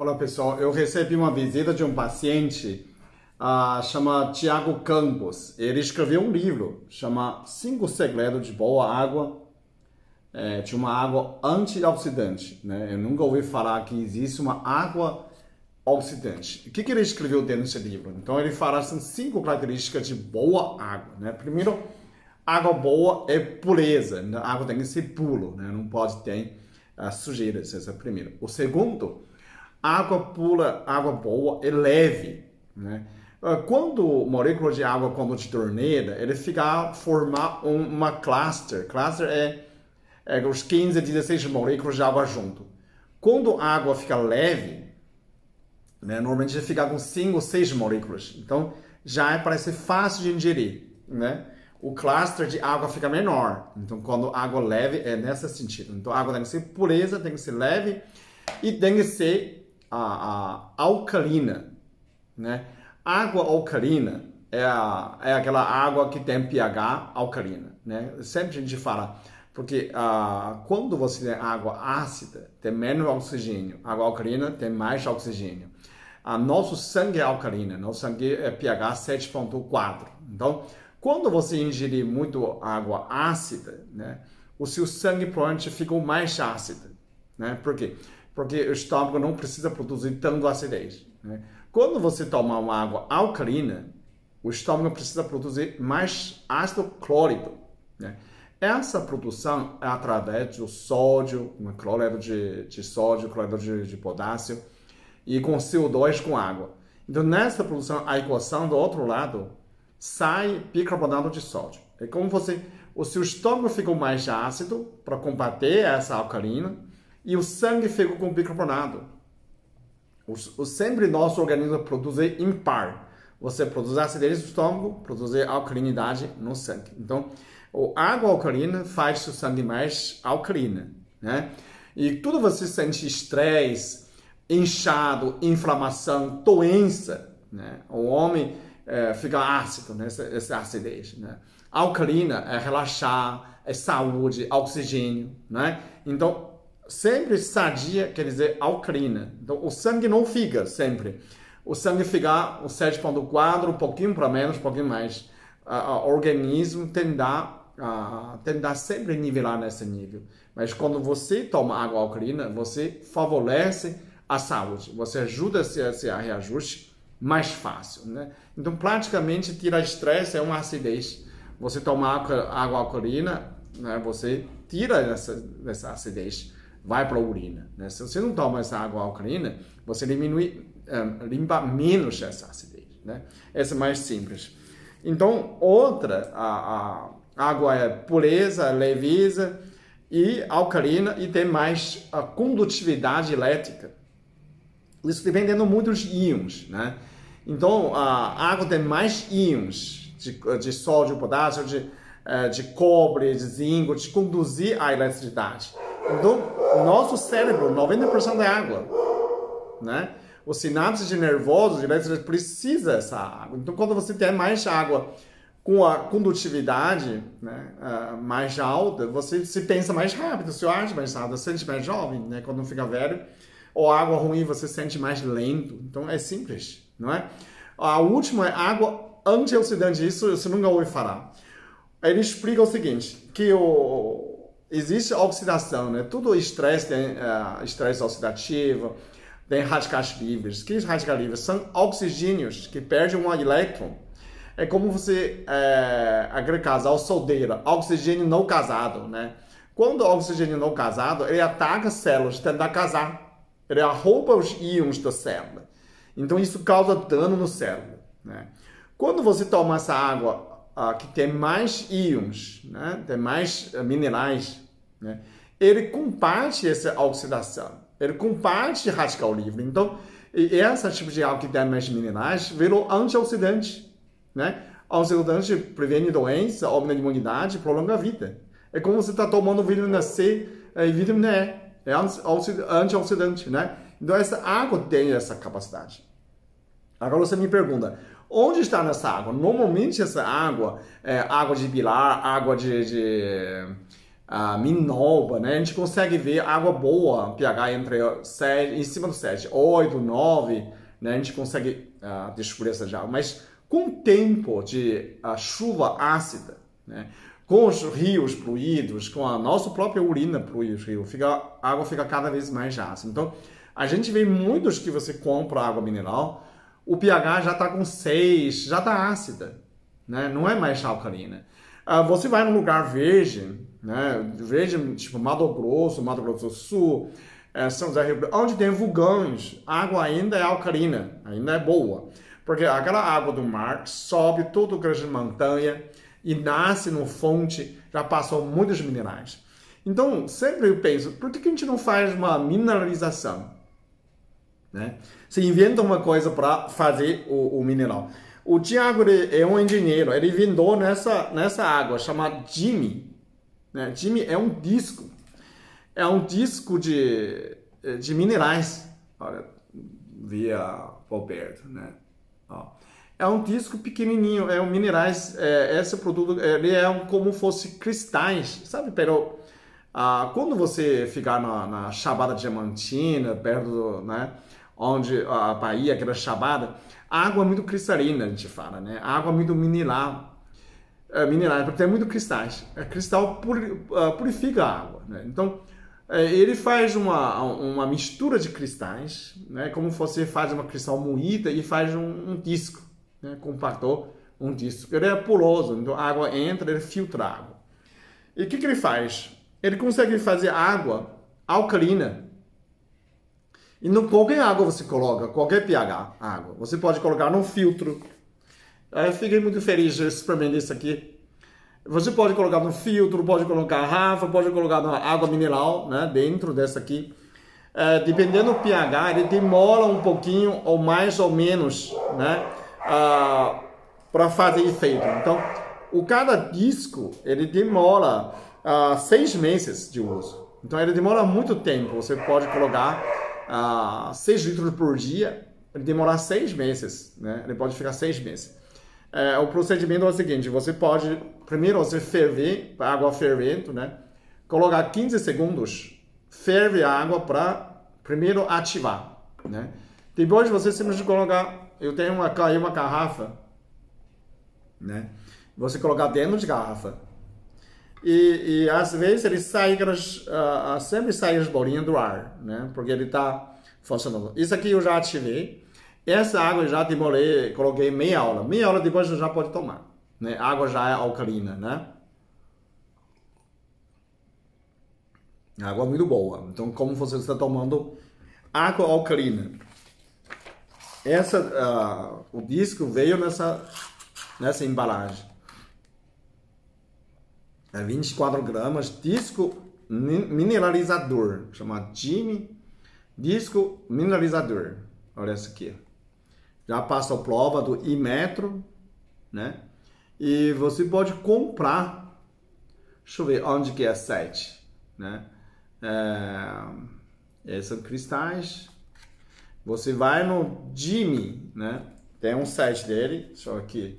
Olá pessoal, eu recebi uma visita de um paciente, chama Tiago Campos. Ele escreveu um livro, chama 5 Segredos de Boa Água, de uma água antioxidante, né? Eu nunca ouvi falar que existe uma água oxidante. O que ele escreveu dentro desse livro? Então ele fala assim, 5 características de boa água, né? Primeiro, água boa é pureza, né? A água tem que ser pura, né? Não pode ter sujeiras, esse é o primeiro. O segundo, água pura, água boa é leve, né? Quando molécula de água, quando de torneira, ele fica a formar uma cluster. Cluster é os 15, 16 moléculas de água junto. Quando a água fica leve, né, normalmente fica com 5 ou 6 moléculas. Então, já parece fácil de ingerir, né? O cluster de água fica menor. Então, quando água leve, é nesse sentido. Então, a água tem que ser pureza, tem que ser leve e tem que ser alcalina, né? Água alcalina é aquela água que tem pH alcalina, né? Sempre a gente fala, porque quando você tem água ácida, tem menos oxigênio. Água alcalina tem mais oxigênio. Nosso sangue é alcalino, nosso sangue é pH 7.4. Então, quando você ingerir muito água ácida, né, o seu sangue provavelmente fica mais ácido, né? Por quê? Porque o estômago não precisa produzir tanto acidez, né? Quando você toma uma água alcalina, o estômago precisa produzir mais ácido clórico, né? Essa produção é através do sódio, cloreto de sódio, cloreto de potássio e com CO2 com água. Então, nessa produção, a equação do outro lado sai bicarbonato de sódio. É como o seu estômago fica mais ácido para combater essa alcalina e o sangue fica com bicarbonato. Sempre nosso organismo produz impar. Você produz acidez no estômago, produz alcalinidade no sangue. Então, a água alcalina faz o sangue mais alcalina, né? E tudo você sente estresse, inchado, inflamação, doença, né? O homem fica ácido, né? Essa acidez, né? Alcalina é relaxar, é saúde, oxigênio, né? Então, sempre sadia quer dizer alcalina. Então, o sangue não fica sempre. O sangue fica o 7.4, um pouquinho para menos, um pouquinho mais. O organismo tentar sempre nivelar nesse nível. Mas quando você toma água alcalina, você favorece a saúde. Você ajuda esse reajuste mais fácil, né? Então, praticamente, tirar estresse é uma acidez. Você toma água alcalina, né, você tira essa acidez, vai para a urina, né? Se você não toma essa água alcalina, você limpa menos essa acidez, né? Essa é mais simples. Então, a água é pureza, leveza e alcalina e tem mais a condutividade elétrica. Isso dependendo muito dos íons, né? Então, a água tem mais íons de sódio, potássio, de cobre, de zinco, de conduzir a eletricidade. Então, o nosso cérebro, 90% é água, né? Os sinapses nervosos de eletricidade precisam dessa água. Então, quando você tem mais água com a condutividade, né, mais alta, você se pensa mais rápido, você age mais rápido, você sente mais jovem, né? Quando fica velho, ou água ruim, você sente mais lento. Então, é simples, não é? A última é água antioxidante. Isso você nunca ouviu falar. Ele explica o seguinte, que existe oxidação, né? Tudo estresse tem estresse oxidativo, tem radicais livres. Que radicais livres? São oxigênios que perdem um elétron. É como você aquele casal solteiro, oxigênio não casado, né? Quando o oxigênio não casado, ele ataca as células, tenta casar. Ele arrouba os íons da célula. Então, isso causa dano no cérebro, né? Quando você toma essa água que tem mais íons, né? Tem mais minerais, né? Ele combate essa oxidação. Ele combate radical livre. Então, esse tipo de água que tem mais minerais virou antioxidante, né? Antioxidante previne doença, aumenta a imunidade, prolonga a vida. É como você está tomando vitamina C e vitamina E. É antioxidante, né? Então, essa água tem essa capacidade. Agora você me pergunta, onde está nessa água? Normalmente essa água é água de pilar, água Minova, né? A gente consegue ver água boa, pH entre 7, em cima do 7, 8, 9, né? A gente consegue descobrir essa água. Mas com o tempo de chuva ácida, né? Com os rios poluídos, com a nossa própria urina poluir os rios, a água fica cada vez mais ácida. Então, a gente vê muitos que você compra água mineral, o pH já está com 6, já está ácida, né? Não é mais alcalina. Você vai num lugar verde, né? Verde, tipo Mato Grosso do Sul, São José do Rio Preto, onde tem vulcões, a água ainda é alcalina, ainda é boa. Porque aquela água do mar sobe todo o grande montanha e nasce no fonte, já passou muitos minerais. Então, sempre eu penso, por que a gente não faz uma mineralização? Né? Você inventa uma coisa para fazer o mineral. O Thiago é um engenheiro, ele inventou nessa água, chamada Jimmy. Né? Jimmy é um disco de minerais. Olha, via Alberto, né? Ó. É um disco pequenininho, é um minerais, esse produto, ele é como fosse cristais, sabe? Pero quando você ficar na Chapada Diamantina, perto do, né? Onde a Bahia, aquela Chapada, a água é muito cristalina, a gente fala, né? A água é muito mineral, porque tem muito cristais. Cristal purifica a água, né? Então, ele faz uma mistura de cristais, né? Como você faz uma cristal moída e faz um disco, né? Compactou um disco. Ele é poroso, então a água entra, ele filtra a água. E o que ele faz? Ele consegue fazer água alcalina. E não qualquer água você coloca, qualquer pH água. Você pode colocar num filtro. Eu fiquei muito feliz de experimentar isso aqui. Você pode colocar no filtro, pode colocar garrafa, pode colocar na água mineral, né, dentro dessa aqui. Dependendo do pH, ele demora um pouquinho, ou mais ou menos, né, para fazer efeito. Então, cada disco, ele demora 6 meses de uso. Então, ele demora muito tempo. Você pode colocar 6 litros por dia, ele demorar 6 meses, né? Ele pode ficar 6 meses. O procedimento é o seguinte: você pode, primeiro você ferver, água fervendo, né? Colocar 15 segundos, ferve a água para primeiro ativar, né? Depois você simplesmente colocar, eu tenho uma garrafa, né? Você colocar dentro de garrafa. E às vezes ele sai, sempre sai as bolinhas do ar, né? Porque ele está funcionando. Isso aqui eu já ativei. Essa água eu já demorei, coloquei meia hora. Meia hora depois você já pode tomar, né? A água já é alcalina, né? A água é muito boa. Então, como você está tomando água alcalina? O disco veio nessa embalagem. 24 gramas, disco mineralizador, chamado Jimmy Disco Mineralizador. Olha essa aqui. Já passa a prova do Imetro, né? E você pode comprar. Deixa eu ver onde que é 7, né? Esses são cristais. Você vai no Jimmy, né? Tem um site dele, deixa eu aqui.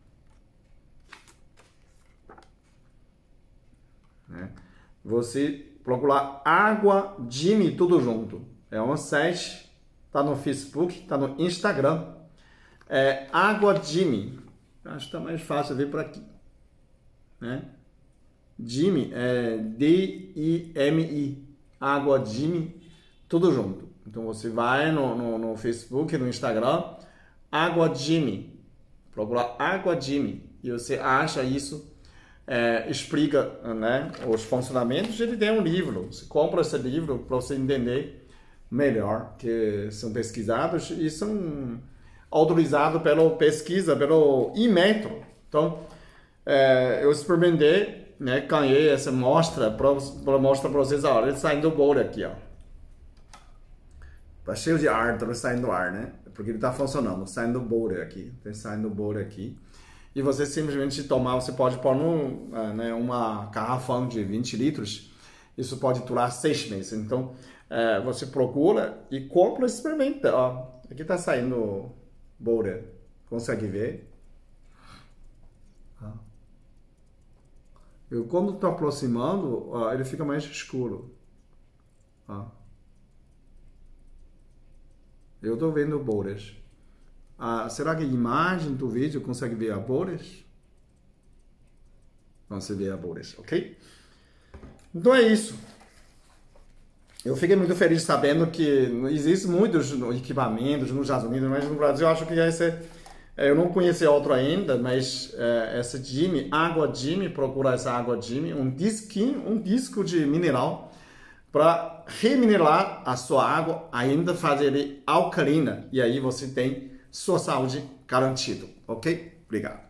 Né? Você procura água Jimmy tudo junto. É um site, tá no Facebook, tá no Instagram. Água Jimmy. Acho que tá mais fácil ver por aqui, né? Jimmy é D-I-M-I. Água Jimmy tudo junto. Então você vai no Facebook, no Instagram, Água Jimmy. Procura Água Jimmy e você acha isso. Explica, né, os funcionamentos. Ele tem um livro, você compra esse livro para você entender melhor, que são pesquisados e são autorizados pela pesquisa, pelo Imetro. Então, eu experimentei, né, ganhei essa mostra para mostrar para vocês. Olha, ele saindo do bolo aqui, ó. Tá cheio de ar, tá saindo do ar, né? Porque ele tá funcionando, saindo do bolo aqui, tem saindo do bolo aqui. E você simplesmente tomar, você pode pôr uma garrafão de 20 litros, isso pode durar 6 meses. Então, você procura e compra e experimenta. Ó, aqui está saindo bolha, consegue ver? Quando está aproximando, ele fica mais escuro. Eu estou vendo bolhas. Será que a imagem do vídeo consegue ver as bolhas? Você vê as bolhas, ok? Então é isso. Eu fiquei muito feliz sabendo que existem muitos equipamentos nos Estados Unidos, mas no Brasil eu acho que eu não conheci outro ainda, mas essa Jimmy, água Jimmy, procura essa água Jimmy, um disco de mineral para reminerar a sua água, ainda fazer ele alcalina, e aí você tem sua saúde garantida, ok? Obrigado.